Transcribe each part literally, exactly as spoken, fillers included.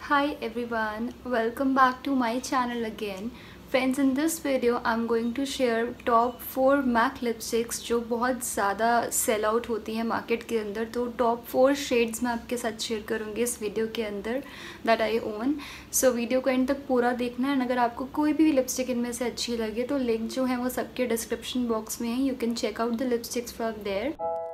Hi everyone, welcome back to my channel again. Friends, in this video I'm going to share top four MAC lipsticks जो बहुत ज़्यादा sell out होती हैं market के अंदर. तो टॉप फोर शेड्स मैं आपके साथ शेयर करूँगी इस वीडियो के अंदर that I own. So video को एंड तक पूरा देखना है. अगर आपको कोई भी लिपस्टिक इनमें से अच्छी लगे तो लिंक जो है वो सबके डिस्क्रिप्शन बॉक्स में है. You can check out the lipsticks from there.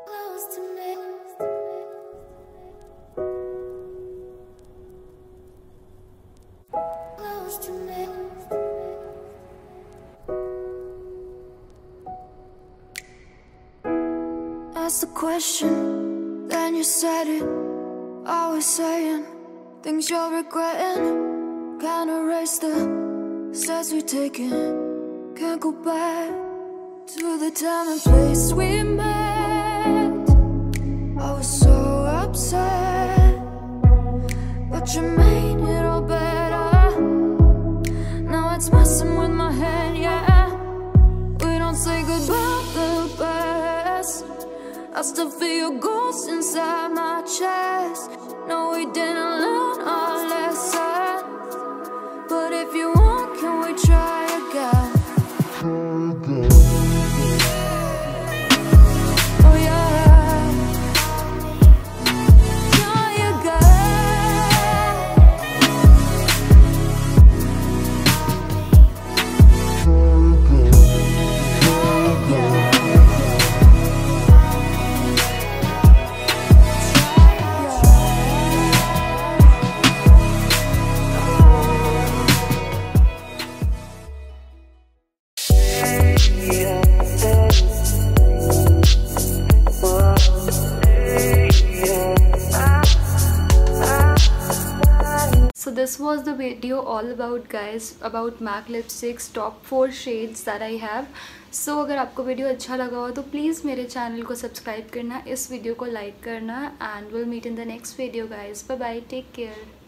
Ask the question, then you said it. Always saying things you're regretting. Can't erase the steps we've taken. Can't go back to the time and place we met. I was so upset, but you made it all better. Now it's messing with my head, yeah. We don't say goodbye the best. I still feel your ghost inside my chest. No, we didn't learn our lesson, but if you want, can we try again? Oh yeah, try again. Yeah. So this was the video all about guys about MAC lipsticks top four shades that I have. So अगर आपको video अच्छा लगा हो तो please मेरे channel को subscribe करना, इस वीडियो को लाइक करना, and we'll meet in the next video guys. Bye bye, take care.